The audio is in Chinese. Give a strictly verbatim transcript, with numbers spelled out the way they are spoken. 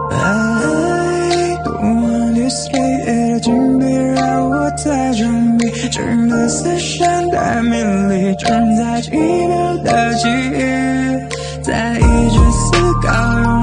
I don't want to stay at 准备让我再准备，真的思想太美丽，承载几秒的记忆，在一直思考。